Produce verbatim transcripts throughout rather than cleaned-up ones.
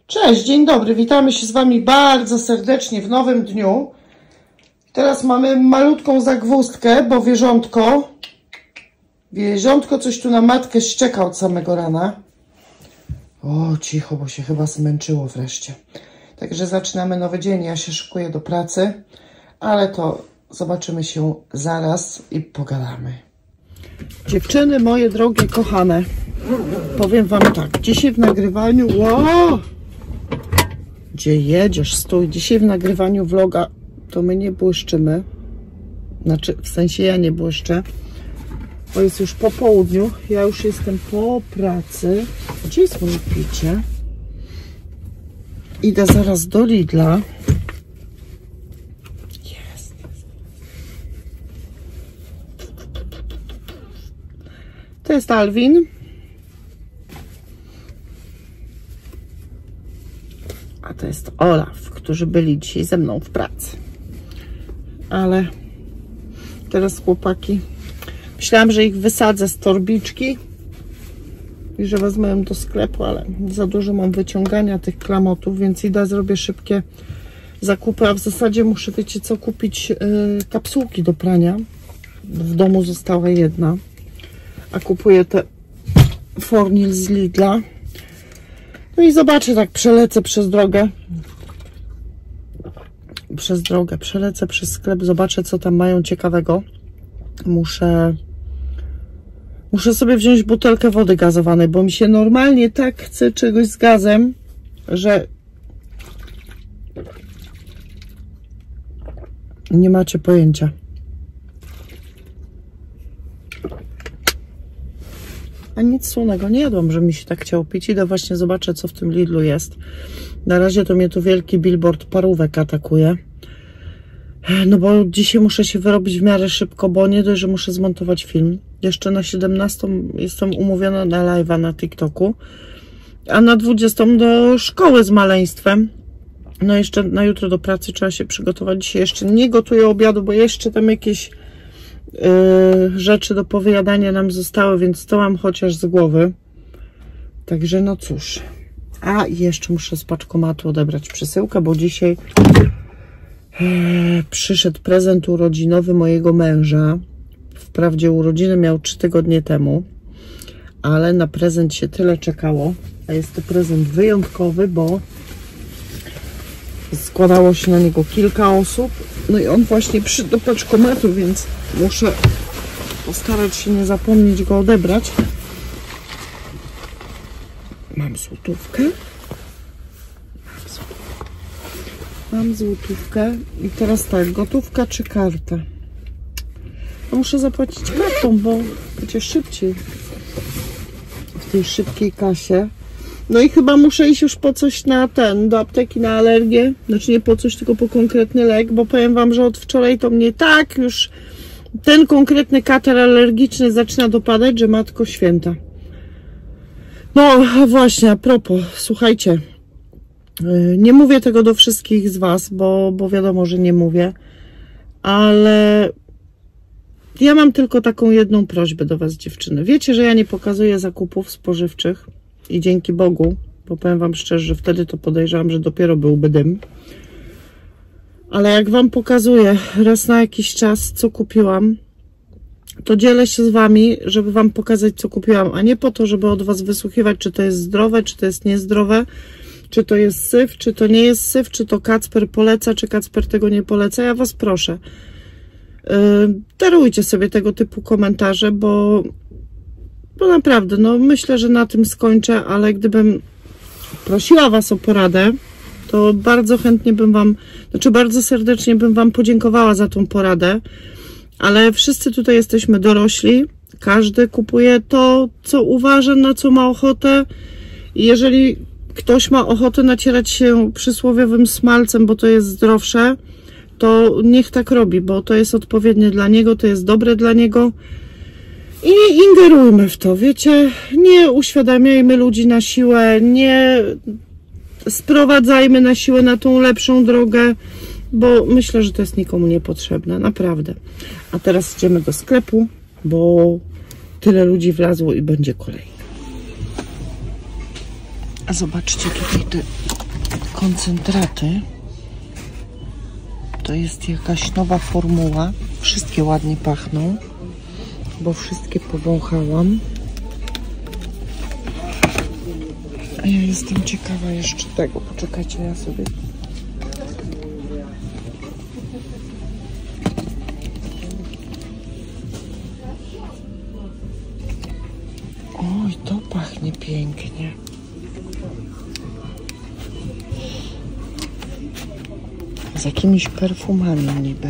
Cześć, dzień dobry, witamy się z Wami bardzo serdecznie w nowym dniu. Teraz mamy malutką zagwozdkę, bo wierzątko, wierzątko coś tu na matkę szczeka od samego rana. O, cicho, bo się chyba zmęczyło wreszcie. Także zaczynamy nowy dzień, ja się szykuję do pracy, ale to zobaczymy się zaraz i pogadamy. Dziewczyny moje drogie, kochane, powiem Wam tak, dzisiaj w nagrywaniu, wow, gdzie jedziesz, stój, dzisiaj w nagrywaniu vloga to my nie błyszczymy, znaczy w sensie ja nie błyszczę, bo jest już po południu, ja już jestem po pracy. Gdzie jest moje picie? Idę zaraz do Lidla. Jest. To jest Alwin. A to jest Olaf, którzy byli dzisiaj ze mną w pracy. Ale teraz chłopaki, myślałam, że ich wysadzę z torbiczki i że wezmę ją do sklepu, ale za dużo mam wyciągania tych klamotów, więc idę, zrobię szybkie zakupy, a w zasadzie muszę, wiecie co, kupić yy, kapsułki do prania. W domu została jedna, a kupuję te Fornil z Lidla. No i zobaczę, tak przelecę przez drogę. Przez drogę, przelecę przez sklep, zobaczę, co tam mają ciekawego. Muszę Muszę sobie wziąć butelkę wody gazowanej, bo mi się normalnie tak chce czegoś z gazem, że nie macie pojęcia. A nic słonego nie jadłam, że mi się tak chciało pić. Idę właśnie, zobaczę, co w tym Lidlu jest. Na razie to mnie tu wielki billboard parówek atakuje. No bo dzisiaj muszę się wyrobić w miarę szybko, bo nie dość, że muszę zmontować film. Jeszcze na siedemnastą jestem umówiona na live'a na TikToku, a na dwudziestą do szkoły z maleństwem. No jeszcze na jutro do pracy trzeba się przygotować. Dzisiaj jeszcze nie gotuję obiadu, bo jeszcze tam jakieś yy, rzeczy do powyjadania nam zostały, więc to mam chociaż z głowy. Także no cóż. A jeszcze muszę z paczkomatu odebrać przesyłkę, bo dzisiaj przyszedł prezent urodzinowy mojego męża. Wprawdzie urodziny miał trzy tygodnie temu, ale na prezent się tyle czekało. A jest to prezent wyjątkowy, bo składało się na niego kilka osób. No i on właśnie przyszedł do paczkomatu, więc muszę postarać się nie zapomnieć go odebrać. Mam złotówkę. Mam złotówkę i teraz tak, gotówka czy karta? No muszę zapłacić kartą, bo będzie szybciej w tej szybkiej kasie. No i chyba muszę iść już po coś na ten, do apteki na alergię. Znaczy nie po coś, tylko po konkretny lek, bo powiem Wam, że od wczoraj to mnie tak już ten konkretny katar alergiczny zaczyna dopadać, że matko święta. No a właśnie, a propos, słuchajcie, nie mówię tego do wszystkich z Was, bo, bo wiadomo, że nie mówię, ale ja mam tylko taką jedną prośbę do Was, dziewczyny. Wiecie, że ja nie pokazuję zakupów spożywczych i dzięki Bogu, bo powiem Wam szczerze, że wtedy to podejrzewam, że dopiero byłby dym. Ale jak Wam pokazuję raz na jakiś czas, co kupiłam, to dzielę się z Wami, żeby Wam pokazać, co kupiłam, a nie po to, żeby od Was wysłuchiwać, czy to jest zdrowe, czy to jest niezdrowe, czy to jest syf, czy to nie jest syf, czy to Kacper poleca, czy Kacper tego nie poleca. Ja Was proszę, yy, darujcie sobie tego typu komentarze, bo, bo naprawdę, no myślę, że na tym skończę, ale gdybym prosiła Was o poradę, to bardzo chętnie bym Wam, znaczy bardzo serdecznie bym Wam podziękowała za tą poradę, ale wszyscy tutaj jesteśmy dorośli, każdy kupuje to, co uważa, na co ma ochotę i jeżeli ktoś ma ochotę nacierać się przysłowiowym smalcem, bo to jest zdrowsze, to niech tak robi, bo to jest odpowiednie dla niego, to jest dobre dla niego i nie ingerujmy w to, wiecie, nie uświadamiajmy ludzi na siłę, nie sprowadzajmy na siłę na tą lepszą drogę, bo myślę, że to jest nikomu niepotrzebne, naprawdę. A teraz idziemy do sklepu, bo tyle ludzi wlazło i będzie kolejny. A zobaczcie tutaj te koncentraty. To jest jakaś nowa formuła. Wszystkie ładnie pachną, bo wszystkie powąchałam. A ja jestem ciekawa jeszcze tego. Poczekajcie, ja sobie... Oj, to pachnie pięknie. Z jakimiś perfumami niby.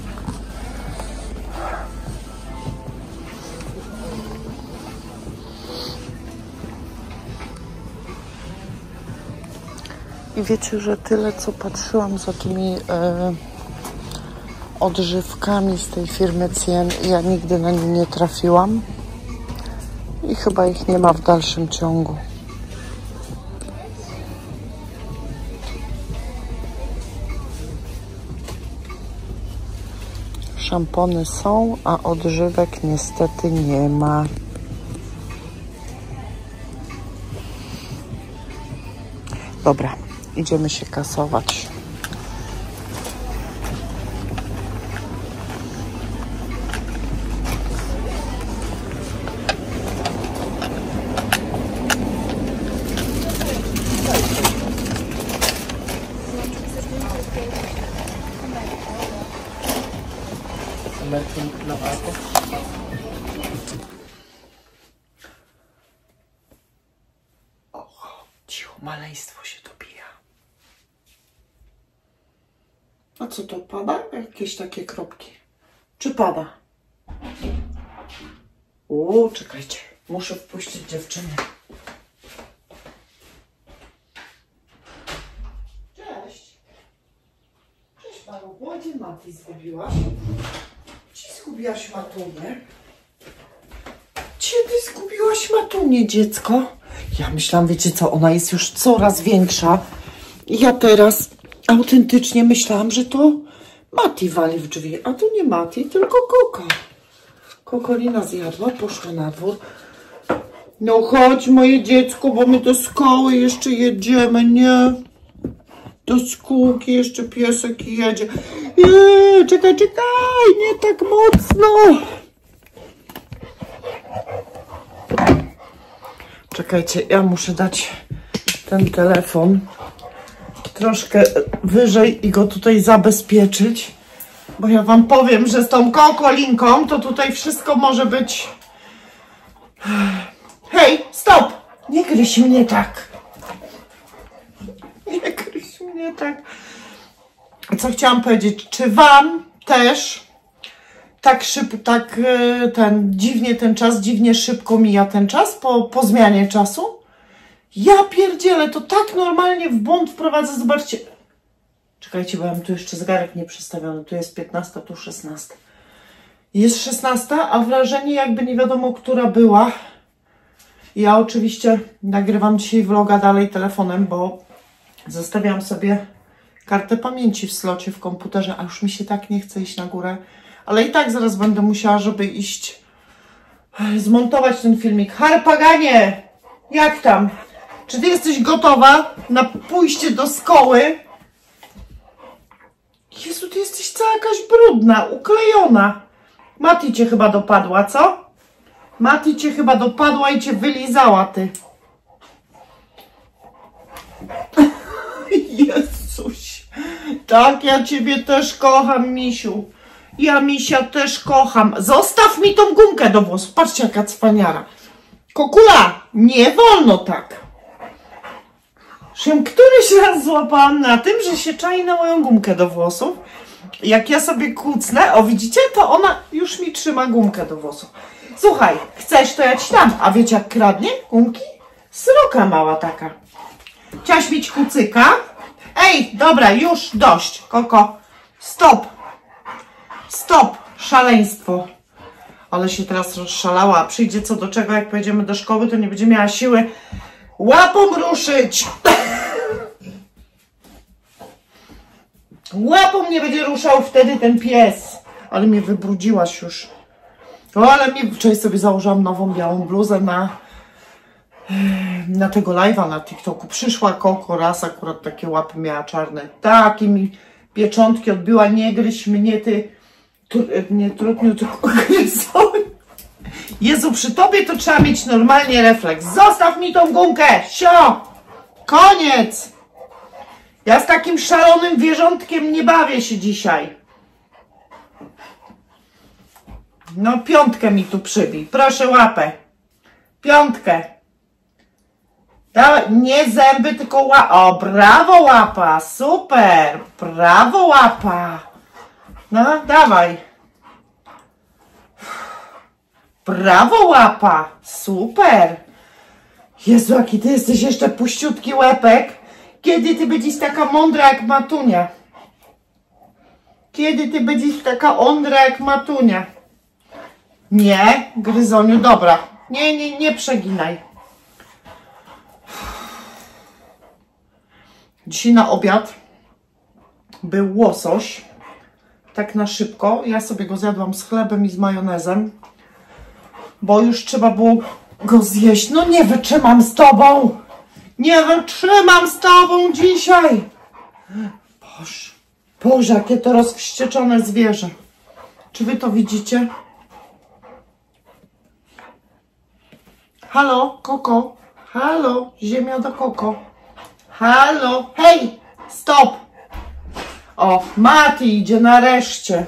I wiecie, że tyle co patrzyłam za tymi e, odżywkami z tej firmy Cien, ja nigdy na nie nie trafiłam. I chyba ich nie ma w dalszym ciągu. Szampony są, a odżywek niestety nie ma. Dobra, idziemy się kasować. O, cicho, maleństwo się dobija. A co to, pada? Jakieś takie kropki. Czy pada? O, czekajcie, muszę wpuścić dziewczynę. Cześć. Cześć, Maruchu, a gdzie Mati zgubiłaś? Gdzie zgubiłaś Matunię? Gdzie ty zgubiłaś Matunię, dziecko? Ja myślałam, wiecie co, ona jest już coraz większa. Ja teraz autentycznie myślałam, że to Mati wali w drzwi, a to nie Mati, tylko Koko. Kokolina zjadła, poszła na dwór. No chodź, moje dziecko, bo my do szkoły jeszcze jedziemy, nie? Do szkółki jeszcze piesek jedzie. Nie, czekaj, czekaj, nie tak mocno. Czekajcie, ja muszę dać ten telefon troszkę wyżej i go tutaj zabezpieczyć, bo ja wam powiem, że z tą kokolinką to tutaj wszystko może być... Hej, stop! Nie gryź mnie tak. Nie gryź mnie tak. Co chciałam powiedzieć, czy wam też tak szybko, tak ten, dziwnie ten czas, dziwnie szybko mija ten czas po, po zmianie czasu? Ja pierdzielę, to tak normalnie w błąd wprowadzę, zobaczcie. Czekajcie, bo ja mam tu jeszcze zegarek nie przestawiony, tu jest piętnasta, tu szesnasta. Jest szesnasta, a wrażenie jakby nie wiadomo, która była. Ja oczywiście nagrywam dzisiaj vloga dalej telefonem, bo zostawiam sobie kartę pamięci w slocie w komputerze, a już mi się tak nie chce iść na górę. Ale i tak zaraz będę musiała, żeby iść zmontować ten filmik. Harpaganie! Jak tam? Czy ty jesteś gotowa na pójście do szkoły? Jezu, ty jesteś cała jakaś brudna, uklejona. Mati cię chyba dopadła, co? Mati cię chyba dopadła i cię wylizała, ty. Jezuś. Tak, ja ciebie też kocham, misiu. Ja misia też kocham. Zostaw mi tą gumkę do włosów. Patrzcie, jaka cwaniara. Kokula, nie wolno tak. Się któryś raz złapałam na tym, że się czai na moją gumkę do włosów. Jak ja sobie kucnę, o widzicie, to ona już mi trzyma gumkę do włosów. Słuchaj, chcesz, to ja ci dam. A wiecie, jak kradnie gumki? Sroka mała taka. Chciałaś mieć kucyka? Ej, dobra, już dość, Koko. Stop. Stop, szaleństwo. Ale się teraz rozszalała. Przyjdzie co do czego, jak pojedziemy do szkoły, to nie będzie miała siły łapą ruszyć. Łapą nie będzie ruszał wtedy ten pies. Ale mnie wybrudziłaś już. O, ale mnie wczoraj sobie założyłam nową białą bluzę na na tego live'a na TikToku. Przyszła Koko, raz akurat takie łapy miała czarne. Takie mi pieczątki odbiła. Nie gryź mnie, ty... Tu, nie trudno, tylko gryzą. Jezu, przy tobie to trzeba mieć normalnie refleks. Zostaw mi tą gumkę! Sio! Koniec! Ja z takim szalonym wierzątkiem nie bawię się dzisiaj. No piątkę mi tu przybij. Proszę łapę. Piątkę. Da, nie zęby, tylko łapa. O, brawo łapa. Super. Brawo łapa. No, dawaj. Brawo łapa. Super. Jezu, jaki ty jesteś jeszcze puściutki łepek. Kiedy ty będziesz taka mądra jak Matunia? Kiedy ty będziesz taka mądra jak Matunia? Nie, Gryzoniu, dobra. Nie, nie, nie przeginaj. Dzisiaj na obiad był łosoś. Tak na szybko. Ja sobie go zjadłam z chlebem i z majonezem. Bo już trzeba było go zjeść. No nie wytrzymam z tobą. Nie wytrzymam z tobą dzisiaj. Boże, Boże, jakie to rozwścieczone zwierzę. Czy wy to widzicie? Halo, Koko. Halo, ziemia do Koko. Halo, hej, stop. O, Mati idzie nareszcie.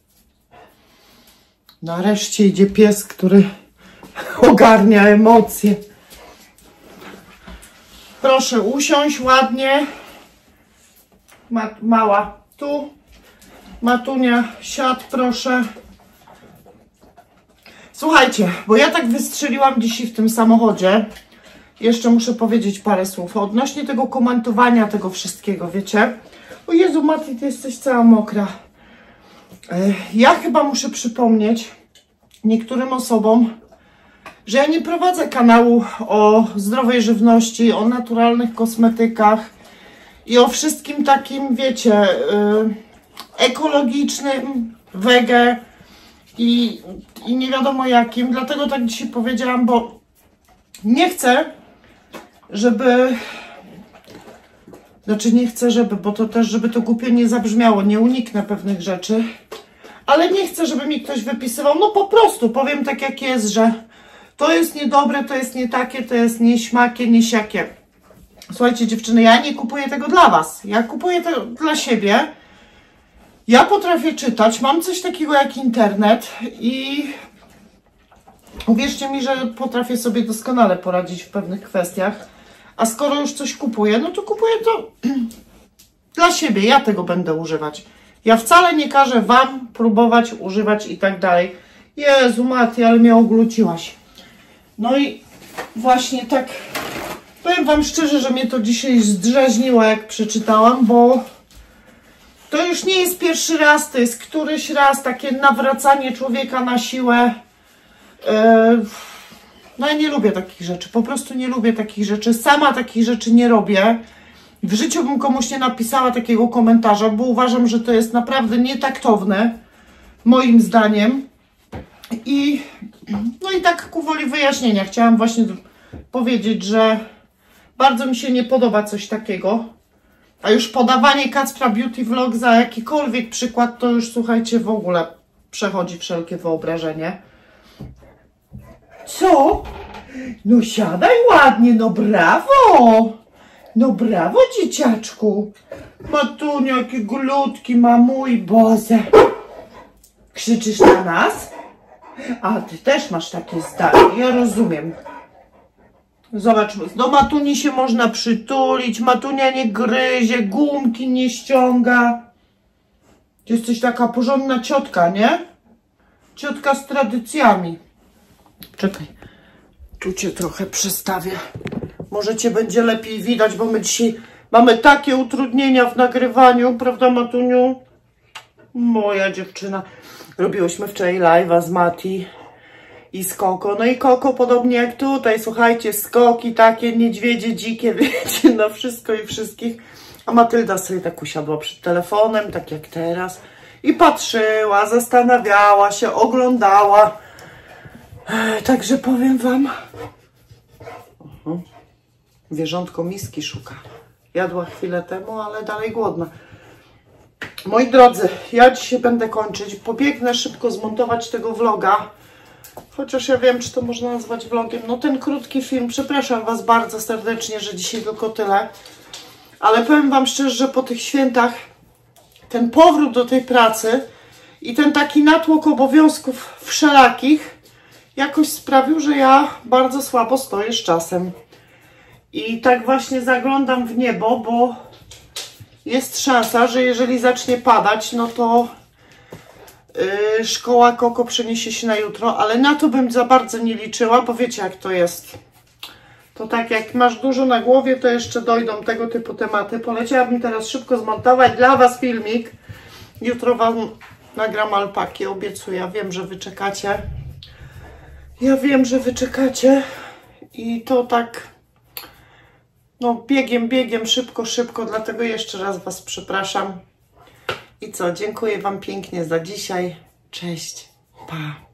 Nareszcie idzie pies, który ogarnia emocje. Proszę usiąść ładnie. Ma, mała tu. Matunia, siad proszę. Słuchajcie, bo ja tak wystrzeliłam dzisiaj w tym samochodzie. Jeszcze muszę powiedzieć parę słów odnośnie tego komentowania tego wszystkiego, wiecie? O Jezu, Mati, ty jesteś cała mokra. Ja chyba muszę przypomnieć niektórym osobom, że ja nie prowadzę kanału o zdrowej żywności, o naturalnych kosmetykach i o wszystkim takim, wiecie, ekologicznym, wege i, i nie wiadomo jakim. Dlatego tak dzisiaj powiedziałam, bo nie chcę, żeby... Znaczy nie chcę, żeby, bo to też, żeby to głupio nie zabrzmiało, nie uniknę pewnych rzeczy, ale nie chcę, żeby mi ktoś wypisywał, no po prostu powiem tak jak jest, że to jest niedobre, to jest nie takie, to jest nieśmakie, niesiakie. Słuchajcie dziewczyny, ja nie kupuję tego dla was, ja kupuję to dla siebie. Ja potrafię czytać, mam coś takiego jak internet i uwierzcie mi, że potrafię sobie doskonale poradzić w pewnych kwestiach. A skoro już coś kupuję, no to kupuję to dla siebie, ja tego będę używać. Ja wcale nie każę wam próbować, używać i tak dalej. Jezu Mati, ale mnie ogluciłaś. No i właśnie tak, powiem wam szczerze, że mnie to dzisiaj zdrzeźniło, jak przeczytałam, bo to już nie jest pierwszy raz, to jest któryś raz takie nawracanie człowieka na siłę. Yy, no ja nie lubię takich rzeczy, po prostu nie lubię takich rzeczy, sama takich rzeczy nie robię. W życiu bym komuś nie napisała takiego komentarza, bo uważam, że to jest naprawdę nietaktowne, moim zdaniem. I no i tak ku woli wyjaśnienia chciałam właśnie powiedzieć, że bardzo mi się nie podoba coś takiego. A już podawanie Kacpra Beauty Vlog za jakikolwiek przykład, to już słuchajcie, w ogóle przechodzi wszelkie wyobrażenie. Co? No siadaj ładnie, no brawo! No brawo dzieciaczku! Matunio, jakie glutki ma, mój Boże! Krzyczysz na nas? A ty też masz takie zdanie, ja rozumiem. Zobacz, do Matuni się można przytulić, Matunia nie gryzie, gumki nie ściąga. Ty jesteś taka porządna ciotka, nie? Ciotka z tradycjami. Czekaj, tu cię trochę przestawię. Może cię będzie lepiej widać, bo my dzisiaj mamy takie utrudnienia w nagrywaniu, prawda Matuniu? Moja dziewczyna. Robiłyśmy wczoraj live'a z Mati i z Koko. No i Koko podobnie jak tutaj, słuchajcie, skoki takie, niedźwiedzie dzikie, wiecie, na wszystko i wszystkich. A Matylda sobie tak usiadła przed telefonem, tak jak teraz. I patrzyła, zastanawiała się, oglądała. Także powiem wam, O. Zwierzątko miski szuka. Jadła chwilę temu, ale dalej głodna. Moi drodzy, ja dzisiaj będę kończyć. Pobiegnę szybko zmontować tego vloga. Chociaż ja wiem, czy to można nazwać vlogiem. No ten krótki film. Przepraszam Was bardzo serdecznie, że dzisiaj tylko tyle. Ale powiem Wam szczerze, że po tych świętach ten powrót do tej pracy i ten taki natłok obowiązków wszelakich jakoś sprawił, że ja bardzo słabo stoję z czasem. I tak właśnie zaglądam w niebo, bo jest szansa, że jeżeli zacznie padać, no to yy, szkoła Koko przeniesie się na jutro, ale na to bym za bardzo nie liczyła, bo wiecie jak to jest. To tak jak masz dużo na głowie, to jeszcze dojdą tego typu tematy. Poleciałabym teraz szybko zmontować dla Was filmik. Jutro Wam nagram alpaki, obiecuję. Ja wiem, że Wy czekacie. Ja wiem, że Wy czekacie. I to tak, no biegiem, biegiem, szybko, szybko. Dlatego jeszcze raz Was przepraszam. I co, dziękuję Wam pięknie za dzisiaj. Cześć, pa.